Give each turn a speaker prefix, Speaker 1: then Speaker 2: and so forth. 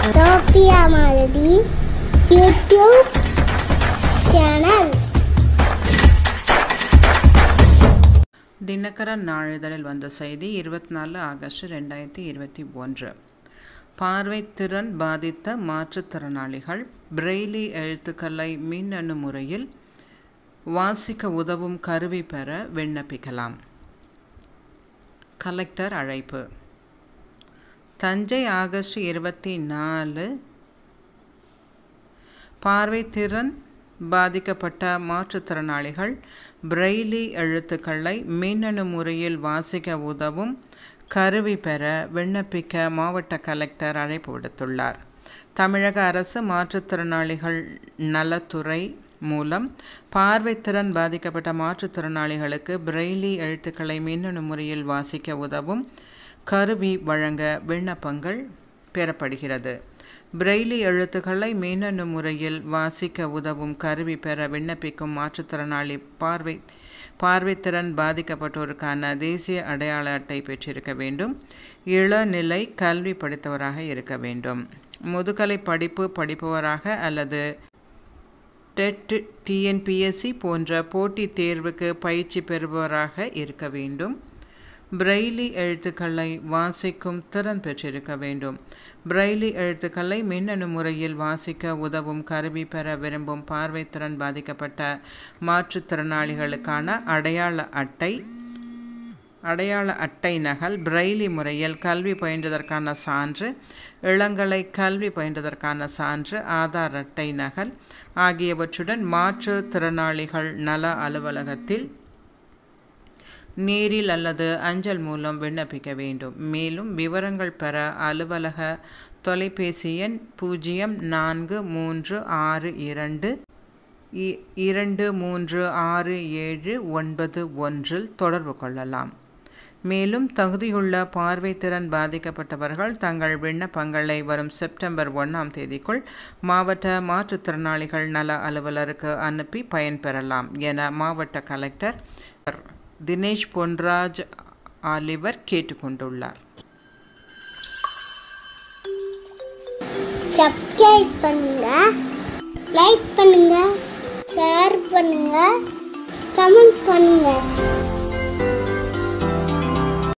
Speaker 1: Sophia Malathi YouTube channel.
Speaker 2: Dinakaran நாளிதழில் வந்த செய்தி 24 ஆகஸ்ட் 2021. பார்வைத்திறன் பாதித்த மாற்றுத்திறனாளிகள் பிரெய்லி எழுத்துக்களை மின்னணு முறையில் வாசிக்க உதவும் கருவி பெற விண்ணப்பிக்கலாம். கலெக்டர் அழைப்பு. தஞ்சை ஆகஸ்ட் 24. பார்வைத்திறன் பாதிக்கப்பட்ட மாற்றுத்திறனாளிகள் பிரெய்லி எழுத்துக்களை மின்னணு முறையில் வாசிக்க உதவும் கருவி பெற விண்ணப்பிக்க மாவட்ட கலெக்டர் அழைப்பு விடுத்துள்ளார். தமிழக அரசு மாற்றுத்திறனாளிகள் நலத்துறை மூலம் பார்வைத்திறன் பாதிக்கப்பட்ட மாற்றுத்திறனாளிகளுக்கு பிரெய்லி எழுத்துக்களை மின்னணு முறையில் வாசிக்க உதவும் கருவி வழங்க விண்ணப்பங்கள் பெறப்படுகிறது. பிரெய்லி எழுத்துக்களை மின்னணு முறையில் வாசிக்க உதவும் கருவி பெற விண்ணப்பிக்கும் மாற்றுத்திறனாளி பார்வைத்திறன் பாதிக்கப்பட்டோருக்கான தேசிய அடையாள அட்டை பெற்றிருக்க வேண்டும். இளநிலை கல்வி படித்தவராக இருக்க வேண்டும். முதுகலை படிப்பு படிப்பவராக அல்லது டெட், டிஎன்பிஎஸ்சி போன்ற போட்டித் தேர்வுக்கு பயிற்சி பெறுபவராக இருக்க வேண்டும். பிரெய்லி எழுத்துக்களை வாசிக்கும் திறன் பெற்றிருக்க வேண்டும். பிரெய்லி எழுத்துக்களை மின்னணு முறையில் வாசிக்க உதவும் கருவி பெற விரும்பும் பார்வைத்திறன் பாதிக்கப்பட்ட மாற்றுத்திறனாளிகளுக்கான அடையாள அட்டை நகல், பிரெய்லி முறையில் கல்வி பயின்றதற்கான சான்று, இளங்கலை கல்வி பயின்றதற்கான சான்று, ஆதார் அட்டை நகல் ஆகியவற்றுடன் மாற்றுத்திறனாளிகள் நல அலுவலகத்தில் நேரில் அல்லது அஞ்சல் மூலம் விண்ணப்பிக்க வேண்டும். மேலும் விவரங்கள் பெற அலுவலக தொலைபேசி எண் 0433623671 தொடர்பு கொள்ளலாம். மேலும் தகுதியுள்ள பார்வைத்திறன் பாதிக்கப்பட்டவர்கள் தங்கள் விண்ணப்பங்களை வரும் செப்டம்பர் 1 மாவட்ட மாற்றுத்திறனாளிகள் நல அலுவலருக்கு அனுப்பி பயன்பெறலாம் என மாவட்ட கலெக்டர் தினேஷ் பொன்ராஜ் ஆலிவர் கேட்டுக்கொண்டுள்ளார்.
Speaker 1: சப்ஸ்கிரைப் பண்ணுங்க, லைக் பண்ணுங்க, ஷேர் பண்ணுங்க, கமெண்ட் பண்ணுங்க.